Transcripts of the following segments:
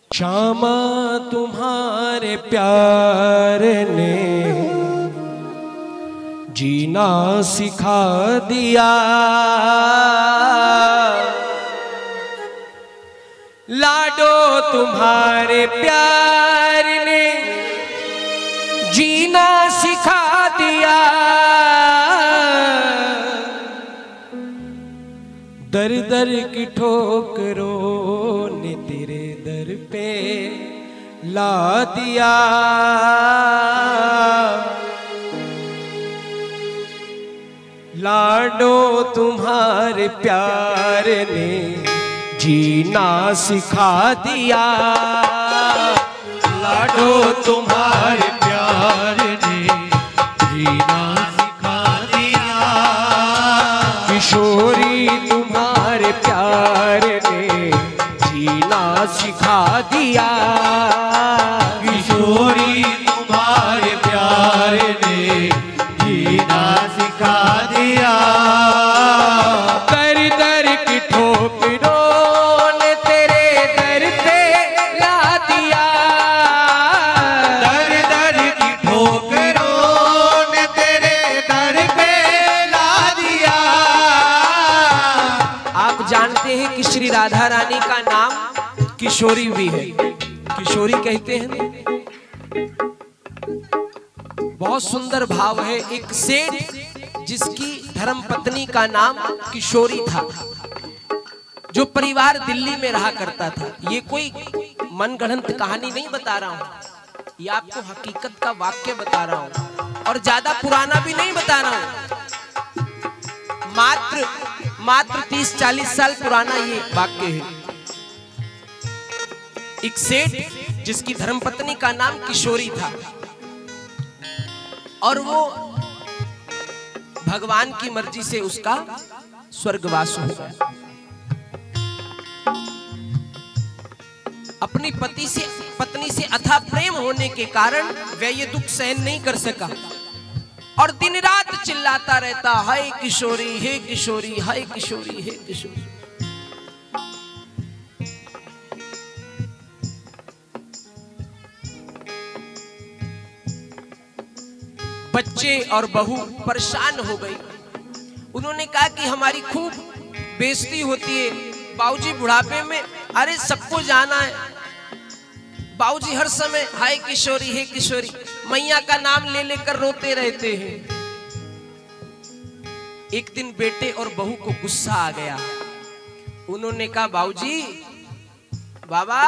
श्यामा तुम्हारे प्यार ने जीना सिखा दिया, लाडो तुम्हारे प्यार ने जीना सिखा दिया, दर दर की ठोकरों ने तेरे दर पे ला दिया। लाडो तुम्हारे प्यार ने जीना सिखा दिया, लाडो तुम्हारे प्यार ने जीना सिखा दिया, किशोरी तुम्हारे प्यार ने जीना सिखा दिया, किशोरी तुम्हारे प्यार ने जीना सिखा दिया, दर दर की ठोकरों ने तेरे दर पे ला दिया, दर दर की ठोकरों ने तेरे दर पे ला दिया। आप जानते हैं कि श्री राधा रानी का नाम किशोरी भी है, किशोरी कहते हैं। बहुत सुंदर भाव है। एक सेठ जिसकी धर्मपत्नी का नाम किशोरी था, जो परिवार दिल्ली में रहा करता था। ये कोई मनगढ़ंत कहानी नहीं बता रहा हूं, ये आपको हकीकत का वाक्य बता रहा हूं, और ज्यादा पुराना भी नहीं बता रहा हूं। मात्र 30-40 साल पुराना ये वाक्य है। एक सेठ जिसकी धर्मपत्नी का नाम किशोरी था, और वो भगवान की मर्जी से उसका स्वर्गवास हो गया। अपनी पत्नी से अथाह प्रेम होने के कारण वह ये दुख सहन नहीं कर सका, और दिन रात चिल्लाता रहता, हाय किशोरी, हे किशोरी, हाय किशोरी, हे किशोरी। बच्चे और बहू परेशान हो गई। उन्होंने कहा कि हमारी खूब बेइज्जती होती है बाबूजी बुढ़ापे में, अरे सबको जाना है। बाबूजी हर समय हाय किशोरी, हे किशोरी, मैया का नाम ले लेकर रोते रहते हैं। एक दिन बेटे और बहू को गुस्सा आ गया। उन्होंने कहा, बाबूजी, बाबा,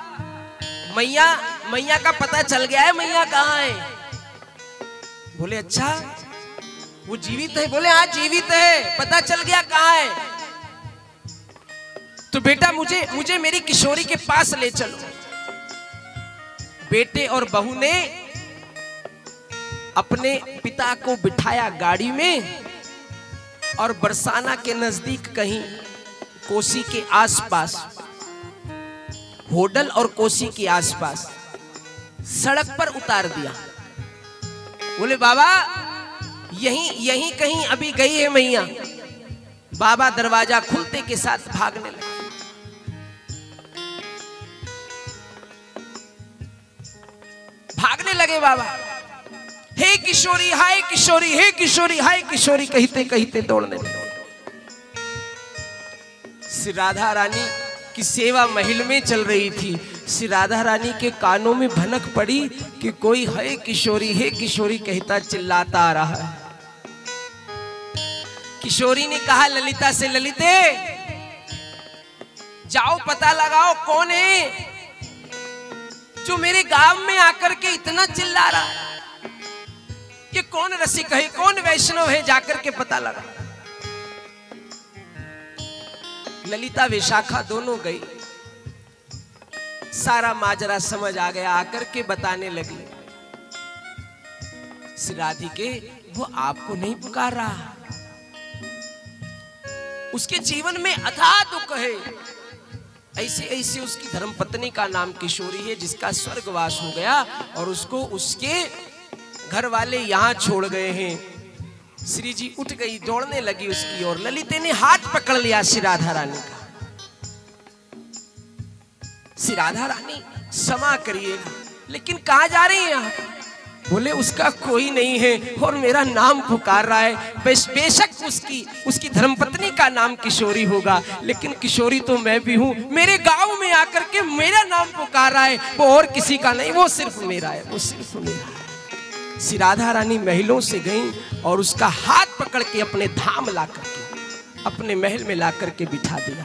मैया का पता चल गया है, मैया कहाँ है? बोले अच्छा, वो जीवित है? बोले हाँ जीवित है, पता चल गया कहाँ है। तो बेटा मुझे मेरी किशोरी के पास ले चलो। बेटे और बहू ने अपने पिता को बिठाया गाड़ी में, और बरसाना के नजदीक कहीं कोसी के आसपास, होडल और कोसी के आसपास सड़क पर उतार दिया। बोले बाबा यहीं कहीं अभी गई है मैया। बाबा दरवाजा खुलते के साथ भागने लगे। बाबा, हे किशोरी, हाय किशोरी, हे किशोरी, हाय किशोरी कहते कहते दौड़ने लगे। श्री राधा रानी की सेवा महल में चल रही थी। श्री राधा रानी के कानों में भनक पड़ी कि कोई है किशोरी, हे किशोरी कहता चिल्लाता आ रहा है। किशोरी ने कहा ललिता से, ललिते जाओ पता लगाओ कौन है जो मेरे गांव में आकर के इतना चिल्ला रहा है। ये कौन रसिक है, कौन वैष्णव है, जाकर के पता लगा। ललिता विशाखा दोनों गई। सारा माजरा समझ आ गया। आकर के बताने लगी, श्री राधिके वो आपको नहीं पुकार रहा, उसके जीवन में अथाह दुख है। ऐसे ऐसे उसकी धर्मपत्नी का नाम किशोरी है, जिसका स्वर्गवास हो गया और उसको उसके घर वाले यहाँ छोड़ गए हैं। श्री जी उठ गई, दौड़ने लगी उसकी ओर। ललिते ने हाथ पकड़ लिया श्री राधा रानी का। श्री राधा रानी क्षमा करिएगा, लेकिन कहाँ जा रही हैं आप? बोले उसका कोई नहीं है और मेरा नाम पुकार रहा है। बेशक उसकी धर्मपत्नी का नाम किशोरी होगा, लेकिन किशोरी तो मैं भी हूँ। मेरे गांव में आकर के मेरा नाम पुकार रहा है, वो और किसी का नहीं, वो सिर्फ मेरा है, वो सिर्फ मेरा है। श्री राधा रानी महलों से गईं और उसका हाथ पकड़ के अपने धाम ला करके अपने महल में ला करके बिठा दिया।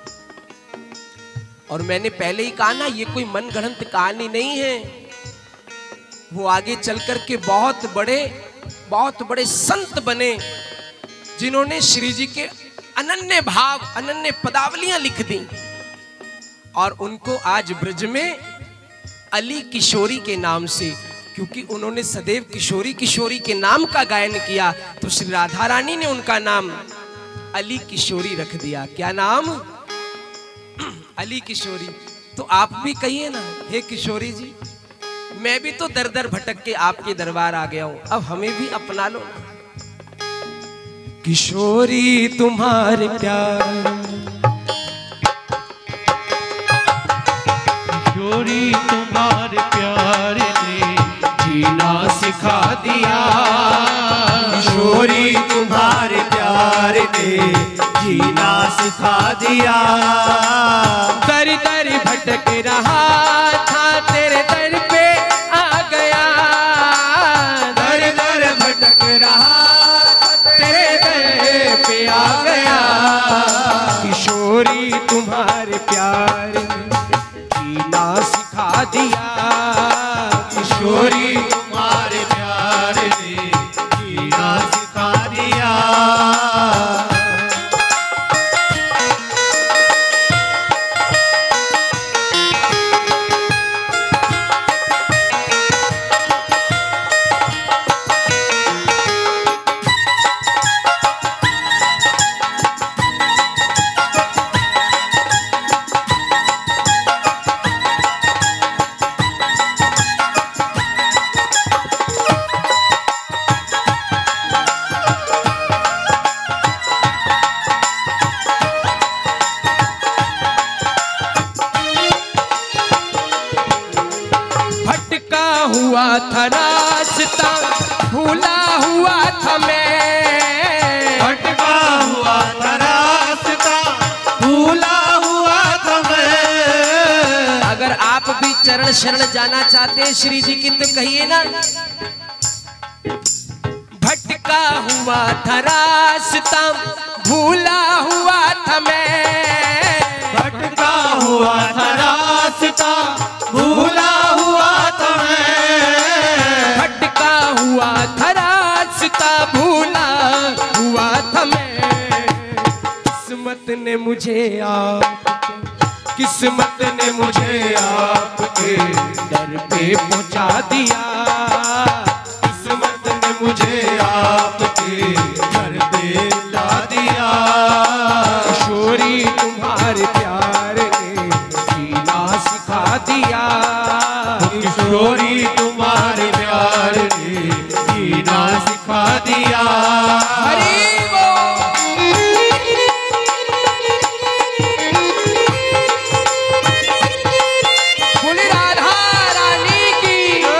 और मैंने पहले ही कहा ना, ये कोई मनगढ़ंत कहानी नहीं है। वो आगे चल कर के बहुत बड़े संत बने, जिन्होंने श्री जी के अनन्य भाव, अनन्य पदावलियां लिख दी। और उनको आज ब्रज में अली किशोरी के नाम से, क्योंकि उन्होंने सदैव किशोरी किशोरी के नाम का गायन किया, तो श्री राधा रानी ने उनका नाम अली किशोरी रख दिया। क्या नाम? अली किशोरी। तो आप भी कहिए ना, हे किशोरी जी, मैं भी तो दर दर भटक के आपके दरबार आ गया हूं, अब हमें भी अपना लो। किशोरी तुम्हारे प्यार, किशोरी तुम्हारे प्यार ने जीना सिखा दिया। किशोरी तुम्हारे प्यार ने जीना सिखा दिया। दर दर भटक रहा था, तेरे दर पे आ गया। दर दर भटक रहा था, तेरे दर पे आ गया। किशोरी तुम्हारे प्यार ने जीना सिखा दिया। किशोरी तुम्हारे प्यार ने जीना सिखा दिया। हुआ था रास्ता, भूला हुआ था मैं। भटका हुआ था रास्ता, भूला हुआ था मैं। अगर आप भी चरण शरण जाना चाहते हैं श्री जी की, तो कहिए ना, भटका हुआ था रास्ता, भूला हुआ था मैं। भटका हुआ था रास्ता, भूला हुआ था मैं। भटका हुआ था रास्ता, भूला हुआ था मैं। किस्मत ने मुझे किस्मत ने मुझे आपके दर पे पहुंचा दिया। किस्मत ने मुझे आपके घर पे ला दिया। किशोरी तुम्हारे प्यार ने जीना सिखा दिया। किशोरी तुम्हारे प्यार ने जीना सिखा दिया। बोले राधा रानी की।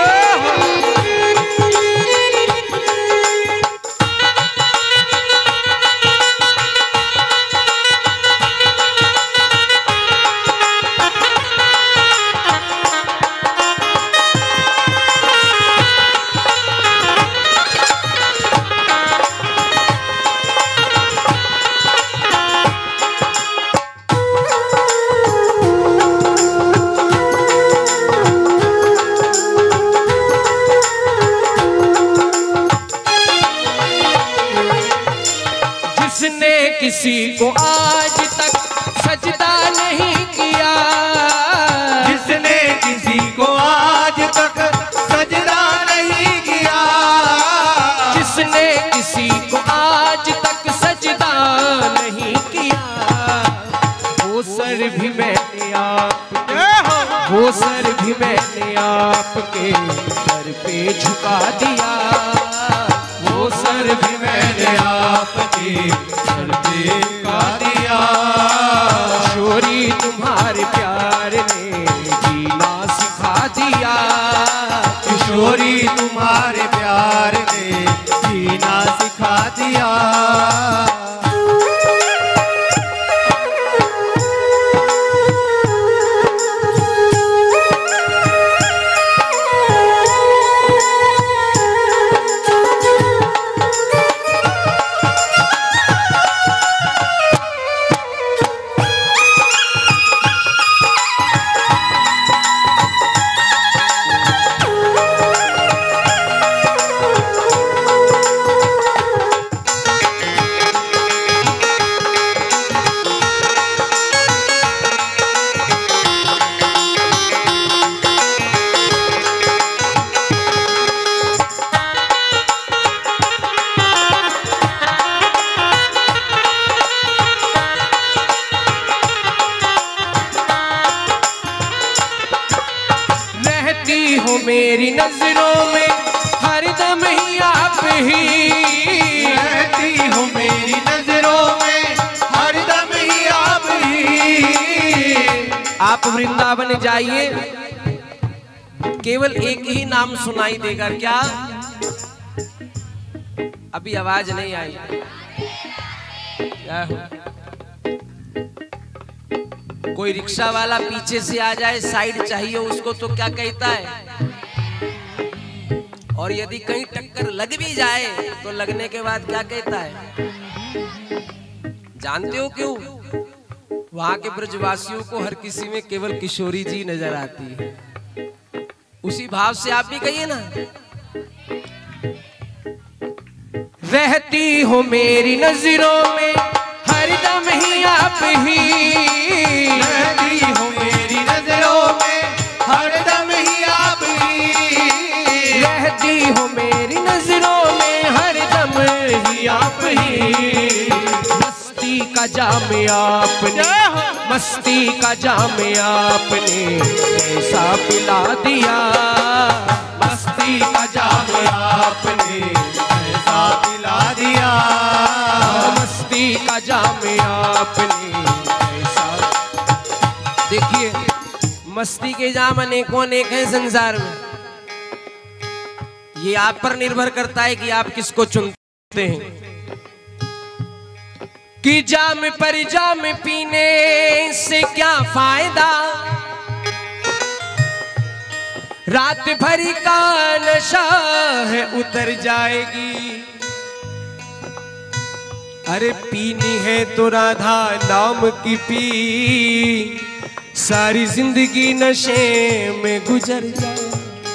जिसने किसी को आज तक सजदा नहीं किया। जिसने किसी को आज तक सजदा नहीं किया। जिसने किसी को आज तक सजदा नहीं किया, वो सर भी मैंने वो सर भी मैंने आपके सर पे झुका दिया। वो सर भी मैंने आपके सर पे झुका दिया। किशोरी तुम्हारे प्यार ने जीना सिखा दिया। किशोरी तुम्हारे प्यार ने जीना सिखा दिया। हो मेरी नजरों में हरदम ही आप ही, रहती हो मेरी नजरों में हरदम ही आप ही। आप वृंदावन जाइए, केवल एक ही नाम सुनाई देगा। क्या? अभी आवाज नहीं आई। क्या हो? कोई रिक्शा वाला पीछे से आ जाए, साइड चाहिए उसको, तो क्या कहता है? और यदि कहीं टक्कर लग भी जाए तो लगने के बाद क्या कहता है? जानते हो क्यों? वहां के ब्रजवासियों को हर किसी में केवल किशोरी जी नजर आती है। उसी भाव से आप भी कहिए ना, रहती हो मेरी नजरों में हरदम ही आप ही, रहती हो मेरी नजरों में हरदम ही आप ही। रहती हो मेरी नजरों में हरदम ही आप ही। मस्ती का जाम आपने, मस्ती का जाम आपने ऐसा पिला दिया। मस्ती का जाम आपने ऐसा पिला दिया। मस्ती का जाम आपने ऐसा। देखिए, मस्ती के जाम अनेकों अनेक हैं संसार में। ये आप पर निर्भर करता है कि आप किसको चुनते हैं। कि जाम पर जाम पीने से क्या फायदा, रात भरी का नशा है उतर जाएगी। अरे पीनी है तो राधा नाम की पी, सारी जिंदगी नशे में गुजर जाए।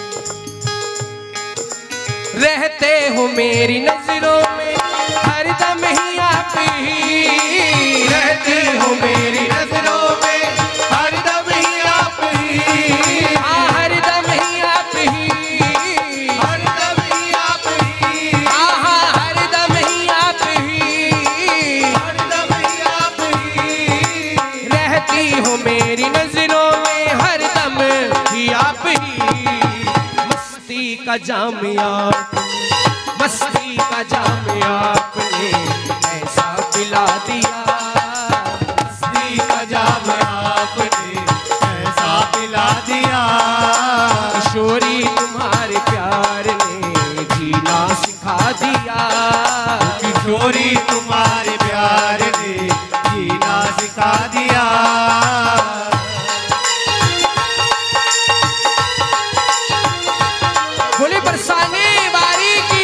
रहते हो मेरी नजरों में हरदम ही आप ही, रहते हो मेरी नजरों में हरदम ही आप ही। हरदम ही आप ही, हरदम ही आप ही। हरदम ही आप ही, हरदम ही आप ही। रहती हो मेरी नजरों में हरदम ही आप ही। मस्ती का जाम आपने, मस्ती का जाम आपने ऐसा पिला दिया। मस्ती का जाम आपने ऐसा पिला दिया। किशोरी तुम्हारे प्यार ने जीना सिखा दिया। किशोरी तुम्हारे प्यार ने जीना सिखा दिया। बोले बरसाने बारी की।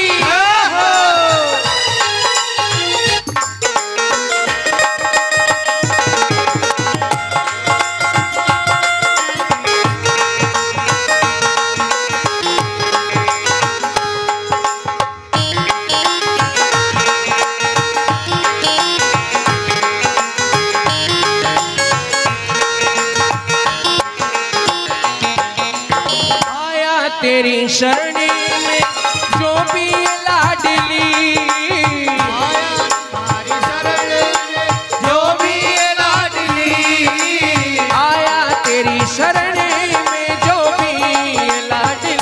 तेरी शरण में जो भी लाडली, आया तुम्हारी शरण में जो भी लाडली। आया तेरी शरण में जो भी लाडली।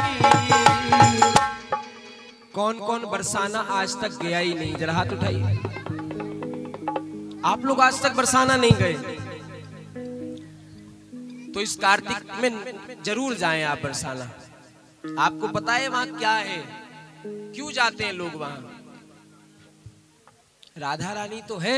कौन कौन बरसाना आज तक गया ही नहीं? जरा हाथ उठाइए। आप लोग आज तक बरसाना नहीं गए। तो इस कार्तिक में जरूर जाएं आप बरसाना। आपको पता है वहां क्या है, क्यों जाते हैं लोग वहां? राधा रानी तो है,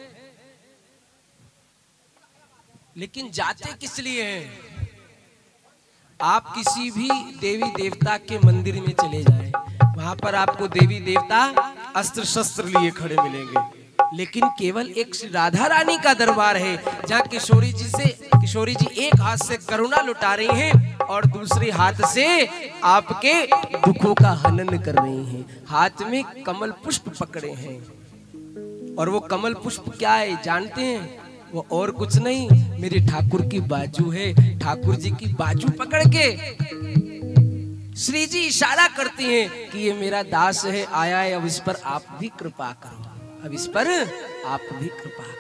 लेकिन जाते किस लिए हैं? आप किसी भी देवी देवता के मंदिर में चले जाएं, वहां पर आपको देवी देवता अस्त्र शस्त्र लिए खड़े मिलेंगे, लेकिन केवल एक राधा रानी का दरबार है जहाँ किशोरी जी एक हाथ से करुणा लुटा रही हैं और दूसरे हाथ से आपके दुखों का हनन कर रही हैं। हाथ में कमल पुष्प पकड़े हैं, और वो कमल पुष्प क्या है जानते हैं? वो और कुछ नहीं, मेरे ठाकुर की बाजू है। ठाकुर जी की बाजू पकड़ के श्री जी इशारा करती हैं कि ये मेरा दास है, आया है, अब इस पर आप भी कृपा करो, अब इस पर आप भी कृपा करो।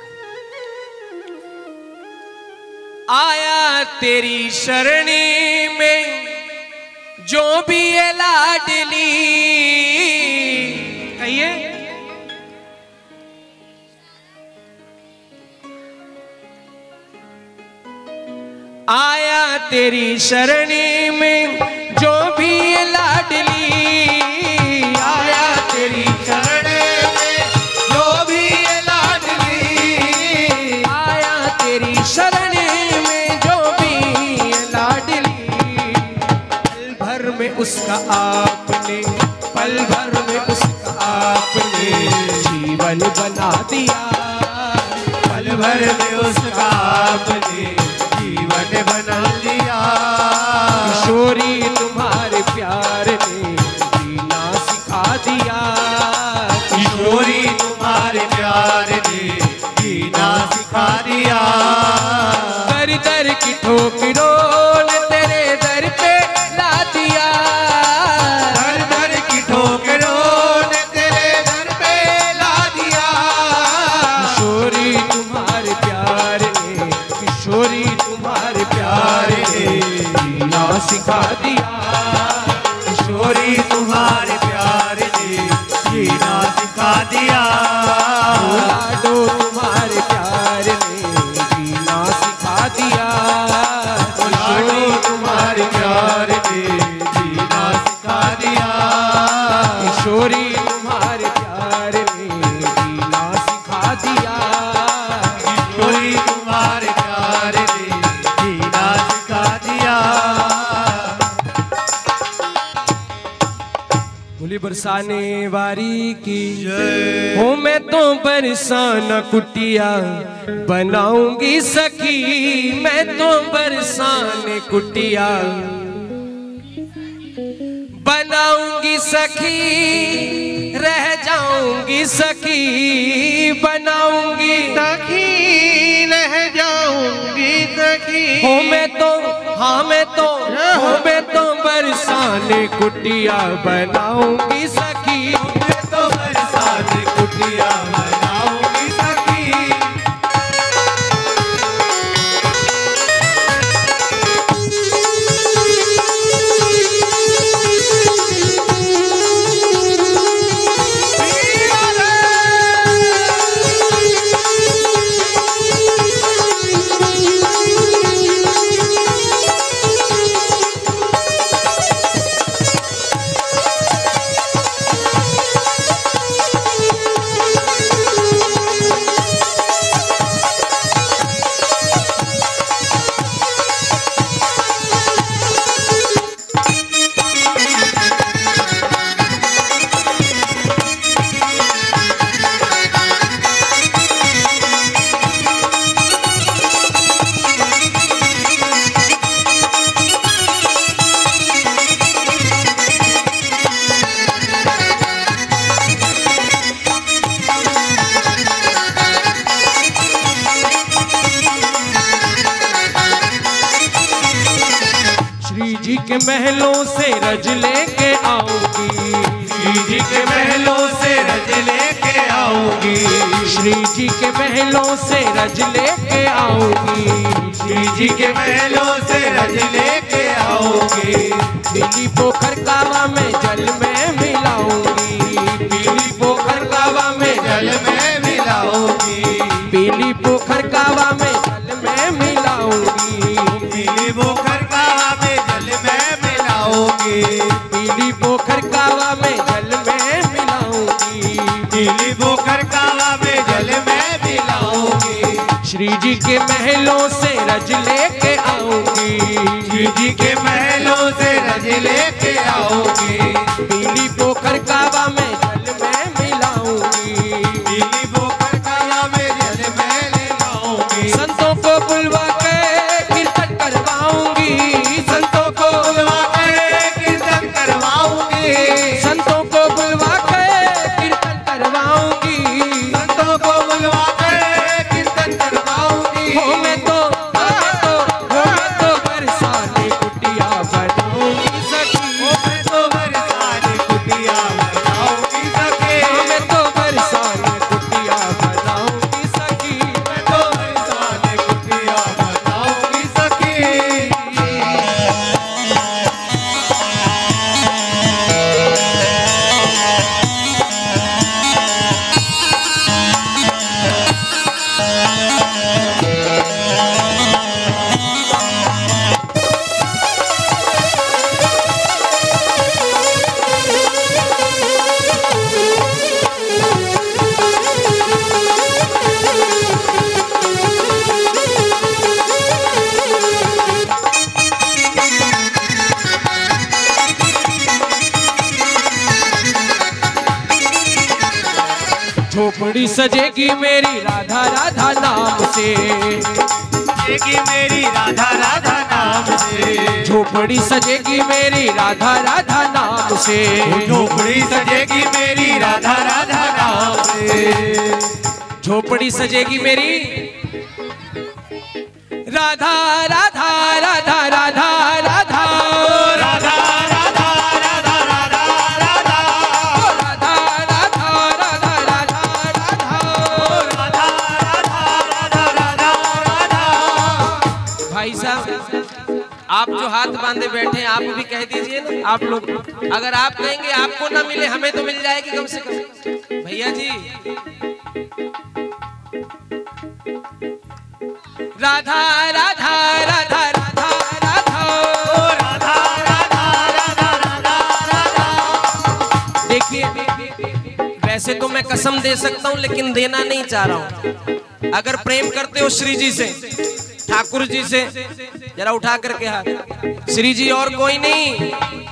आया तेरी शरणी में जो भी है लाडली, कहिए, आया तेरी शरणी में जो भी है लाडली, आया तेरी शरणी में जो भी है लाडली, आया तेरी शरणी में जो भी है लाडली। पल भर में उसका आपने, पल भर में उसका आपने जीवन बना दिया, पल भर में उसका आपने जीवन बना लिया। किशोरी तुम्हारे प्यार ने जीना सिखा दिया, किशोरी तुम्हारे प्यार ने जीना सिखा दिया। दर दर की ठोकरों ने तेरे दर पे ला दिया, दर दर की ठोकरों ने तेरे दर पे ला दिया। किशोरी तुम्हारे प्यार ने, किशोरी तुम्हारे प्यार ने जीना सिखा दिया, किशोरी तुम्हारे प्यार ने जीना सिखा दिया। लाडो तुम्हारे प्यार ने जीना सिखा दिया, किशोरी तुम्हारे प्यार ने जीना सिखा दिया। किशोरी तुम्हारे प्यार ने जीना सिखा दिया, किशोरी तुम्हारे प्यार ने जीना सिखा दिया। बोली बरसाने वारी की हो, मैं तो बरसाना कुटिया बनाऊंगी सखी, मैं तो बरसाने कुटिया बनाऊंगी सखी, रह जाऊंगी सखी, बनाऊंगी सखी रह जाऊंगी सखी। हो मैं तो, हाँ मैं तो, हो मैं तो बरसाने कुटिया बनाऊंगी सखी, मैं तो बरसाने कुटिया बनाऊंगी सखी। जी के महलों से रज लेके आऊंगी, श्री जी के महलों से रज लेके आऊंगी, श्री जी के महलों से रज लेके आऊंगी, श्री जी के महलों से रज लेके आऊंगी। पीली पोखर कावा में जल में मिलाऊंगी, पीली पोखर कावा में जल में मिलाऊंगी, पीली पोखर कावा में जल में मिलाऊंगी। श्री जी के महलों से रज लेके आऊंगी, श्री जी के महलों से रज लेके आऊंगी, पीली पोखर काबा में जल में मिलाऊंगी, पीली पोखर काबा में जल में मिलाऊंगी, संतों को बुलवा के कीर्तन करवाऊंगी, संतों को बुलवा के कीर्तन करवाऊंगी, संतों को बुलवा के कीर्तन करवाऊंगी, संतों को बुलवा के कीर्तन करवाऊंगी। हो मैं तो बरसाने कुटिया बनाऊंगी सखी, मैं तो बरसाने कुटिया बनाऊंगी सखी, मैं तो बरसाने कुटिया बनाऊंगी सखी, मैं तो बरसाने कुटिया बनाऊंगी सखी। झोपड़ी सजेगी मेरी राधा राधा नाम से, सजेगी मेरी राधा राधा नाम से, झोपड़ी सजेगी मेरी राधा राधा नाम से, झोपड़ी सजेगी मेरी राधा राधा नाम से, झोपड़ी सजेगी मेरी राधा राधा राधा राधा राधा राधा राधा राधा राधा राधा राधा राधा राधा राधा राधा। भाई साहब, आप जो हाथ बांधे बैठे हैं, आप भी कह दीजिए ना। आप लोग अगर आप कहेंगे आपको ना मिले, हमें तो मिल जाएगी कम से कम। भैया जी, राधा राधा राधा राधा राधा राधा राधा राधा राधा राधा। देखिए, वैसे तो मैं कसम दे सकता हूँ, लेकिन देना नहीं चाह रहा हूँ। अगर प्रेम करते हो श्री जी से, ठाकुर जी से, जरा उठा करके हाथ। श्री जी और कोई नहीं,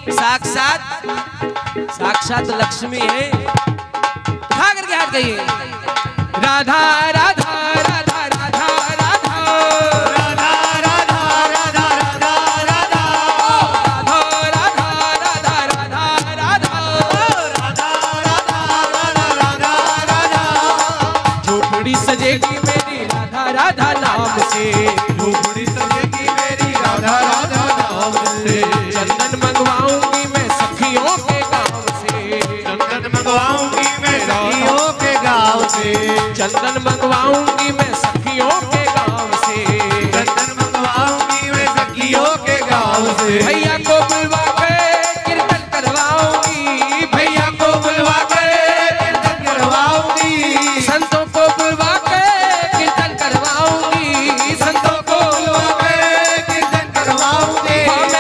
साक्षात लक्ष्मी है। उठा करके हाथ कहिए, राधा राधा राधा राधा राधा राधा राधा राधा राधा राधा राधा राधा राधा राधा राधा राधा। झोपड़ी सजेगी मेरी राधा राधा नाम से, झोपड़ी सजेगी मेरी राधा राधा नाम से, चंदन मंगवाऊंगी मैं सखियों के गांव से, चंदन मंगवाऊंगी मैं सखियों के गाँव से, चंदन मंगवाऊंगी मैं सखियों के गांव से, चंदन मंगवाऊंगी मैं सखियों के गाँव से। भैया को बुलवा के कीर्तन करवाऊंगी, भैया को बुलवा के कीर्तन करवाऊंगी, संतों को बुलवा के कीर्तन करवाऊंगी, संतों को बुलवा के कीर्तन करवाऊंगी।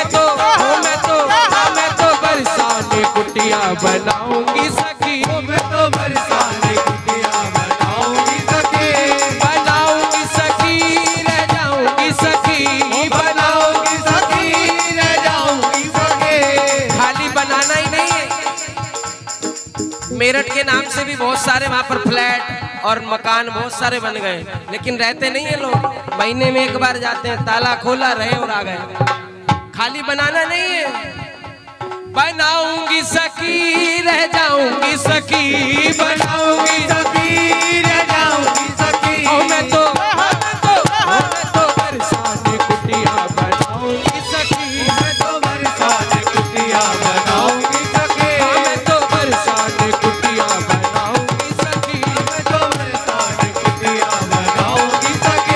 मैं तो बरसाने कुटिया बनाऊंगी सखी, मैं तो बरसाने कुटिया बनाऊंगी सखी, बनाऊंगी सखी, रह जाऊंगी सखी, बनाऊंगी सखी, रह जाऊंगी सखी। खाली बनाना ही नहीं है। मेरठ के नाम से भी बहुत सारे वहां पर फ्लैट और मकान बहुत सारे बन गए, लेकिन रहते नहीं है लोग। महीने में एक बार जाते हैं, ताला खोला, रहे और आ गए। खाली बनाना नहीं है। बनाऊंगी सखी, रह जाऊंगी सखी, बनाऊंगी सखी, रह जाऊंगी सखी। मैं तो बरसाने कुटिया बनाऊंगी सखी, मैं तो बरसाने कुटिया बनाऊंगी सखी, मैं तो बरसाने कुटिया बनाऊंगी सखी। मैं तो बरसाने कुटिया बनाऊंगी सखी।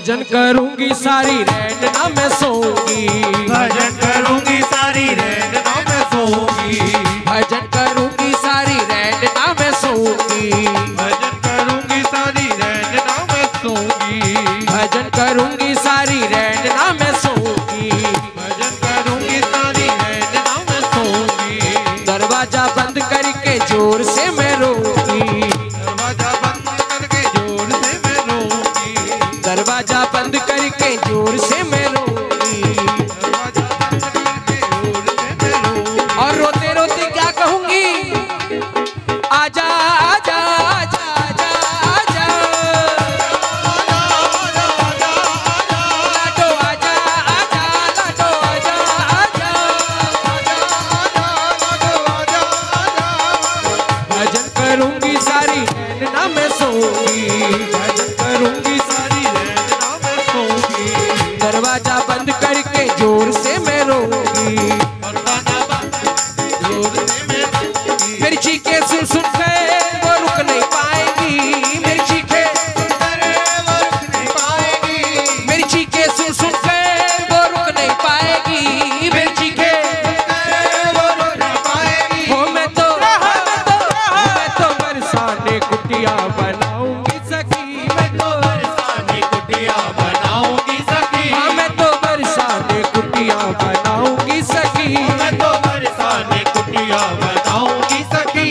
भजन करूंगी सारी रैन ना मैं सोऊंगी, भजन करूंगी सारी रैन ना मैं सोऊंगी, भजन करूंगी सारी रैन ना मैं सोऊंगी, भजन करूंगी सारी रैन ना मैं सोऊंगी, भजन करूंगी सारी रैन ना मैं सोऊंगी, भजन करूंगी सारी रैन ना मैं सोऊंगी। दरवाजा बंद करके जोर से मैं रोऊंगी, दरवाजा बंद करके जोर से मैं रोऊंगी, दरवाजा बंद करके जोर से मैं रोऊंगी, दरवाजा बंद करके जोर से मैं रोऊंगी। और रोते रोते क्या कहूंगी, आजा आजा आजा आजा आजा लाडो आजा आजा लाडो आजा आजा, भजन करूंगी सारी रैन ना मैं सोऊंगी, भजन करूंगी सारी रैन ना मैं सोऊंगी, दरवाजा बंद करके जोर से मैं रोऊंगी, दरवाजा बंद जोर से मैं रोऊंगी। मेरी चीखें सुन सुन के वो रुक नहीं पाएगी, मेरी चीखें वो रुक नहीं पाएगी, मेरी चीखें सुन सुन के वो रुक नहीं पाएगी, मेरी चीखें वो रुक नहीं पाएगी। हो मैं तो बरसाने कुटिया बनाऊंगी सखी, मैं तो बरसाने कुटिया बनाऊंगी सखी, हाँ मैं तो बरसाने कुटिया बनाऊंगी सखी, मैं तो बरसाने कुटिया बनाऊंगी सखी।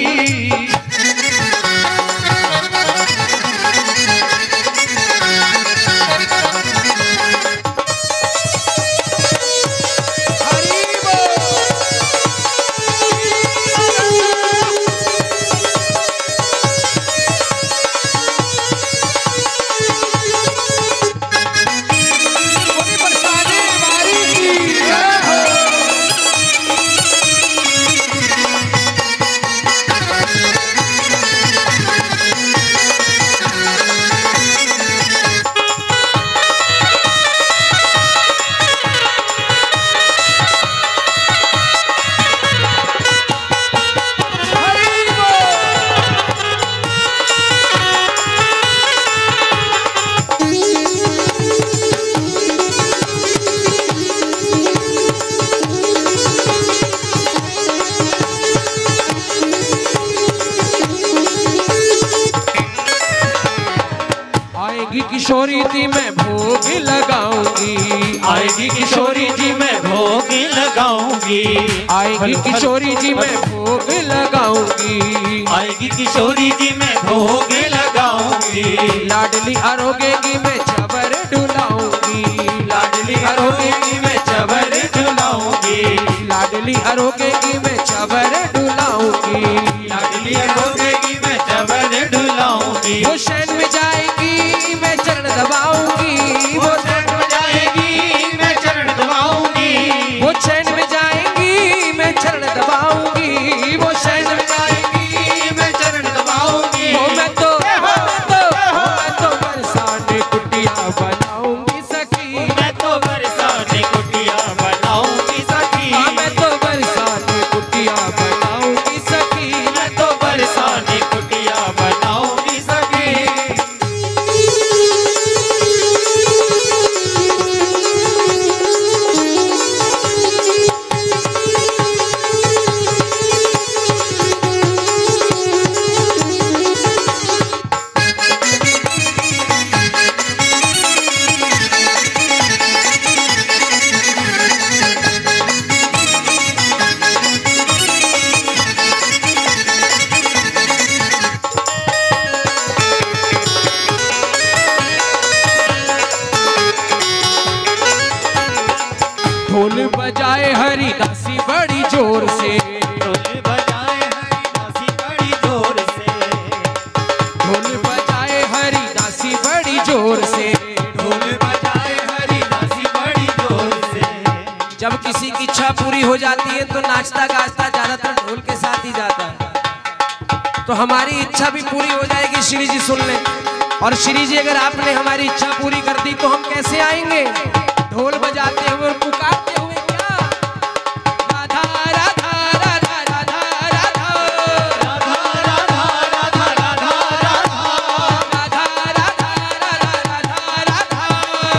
हरि बोल। बोली बरसाने वाली की जय हो। हरि बोल। आएगी किशोरी थी मैं भोग लगाऊंगी, आएगी किशोरी जी मैं भोग लगाऊंगी, आएगी किशोरी जी मैं भोग लगाऊंगी, आएगी किशोरी जी मैं भोग लगाऊंगी, लाडली अरोगेगी मैं चबर डुलाऊंगी, लाडली अरोगेगी मैं चबर झुलाऊंगी, लाडली अरोगेगी मैं चबर डुलाऊंगी, लाडली अरोगेगी मैं चबर झुलाऊंगी। वो शैन में जाएगी मैं चरण दबाऊंगी, वो चरण में जाएगी मैं चरण दबाऊंगी, वो चैन में जाएगी मैं चरण दबाऊंगी, वो शैन में जाएगी मैं चरण दबाऊंगी। हो मैं तो बरसाने कुटिया बनाऊंगी सखी, मैं तो बरसाने कुटिया बनाऊंगी सखी, हाँ मैं तो बरसाने कुटिया बनाऊंगी सखी, मैं तो बरसाने कुटिया बनाऊंगी सखी। ढोल बजाए हरिदासी बड़ी जोर से, ढोल बजाए हरिदासी बड़ी जोर से, ढोल बजाए हरिदासी बड़ी जोर से, ढोल बजाए हरिदासी बड़ी जोर से। जब किसी की इच्छा पूरी हो जाती है तो नाचता गाजता ज्यादातर ढोल के साथ ही जाता है, तो हमारी इच्छा भी पूरी हो जाएगी श्री जी सुन लें। और श्री जी अगर आपने हमारी इच्छा पूरी कर दी तो हम कैसे आएंगे, ढोल बजाते हुए और पुकारते हुए क्या, राधा राधा राधा राधा राधा राधा राधा राधा राधा राधा राधा राधा राधा राधा राधा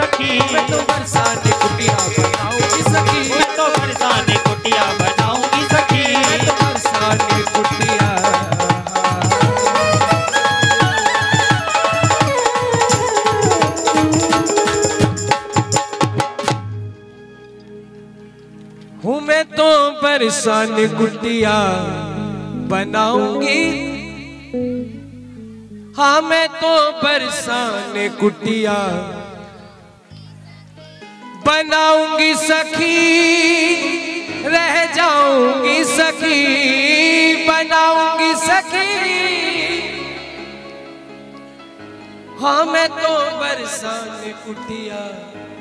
सखी, मैं तो बरसाने कुटिया बनाऊंगी सखी, मैं तो बरसाने कुटिया बनाऊंगी सखी, मैं तो बरसाने कुटिया। हूँ मैं तो बरसाने कुटिया बनाऊंगी, हाँ मैं तो बरसाने कुटिया बनाऊंगी सखी, रह जाऊंगी सखी, बनाऊंगी सखी, हाँ मैं तो बरसाने कुटिया